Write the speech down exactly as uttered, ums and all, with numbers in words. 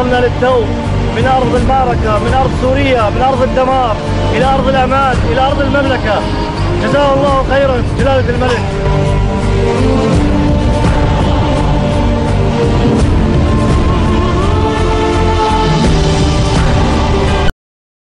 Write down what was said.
وصلنا للتو من أرض المعركة، من أرض سوريا، من أرض الدمار إلى أرض الأمان، إلى أرض المملكة. جزاه الله خيرا جلالة الملك.